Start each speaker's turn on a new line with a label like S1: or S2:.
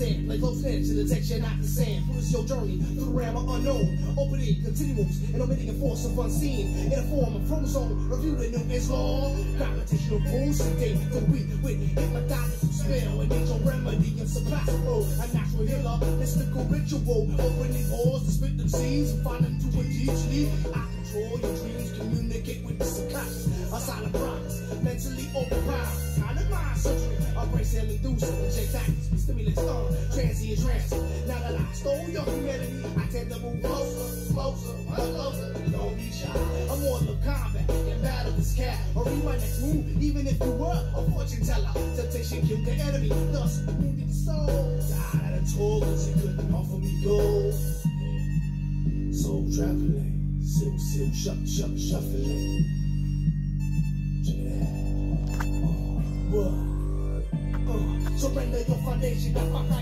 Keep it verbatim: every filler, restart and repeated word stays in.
S1: stand, like close in to detect you're not the same. Who is your journey through the realm of unknown? Opening continuums and omitting a force of unseen in a form of chromosome. Review the new Islam. Competition of rules, sedate the weak with hypnotic spell and angel remedy and surpassable. A natural healer, mystical ritual, opening doors to spit the seeds and find them to a deep sleep. I control your dreams, communicate with the subconscious. A silent promise, mentally overpowered. Kind of mind surgery, a brace and inducing, inject tactics, stimulate star, transient trance. Now that I stole your humanity, I tend to move closer, closer, closer. Don't be shy. I'm on the combat and battle this cat, or read my next move, even if you were a fortune teller. Temptation killed the enemy, thus wounded the soul. God, I told us you couldn't offer me gold. Soul traveling, silk, silk, shuff, shuff, shuffling. Check it out. Oh, what? Uh, surrender your foundation, got my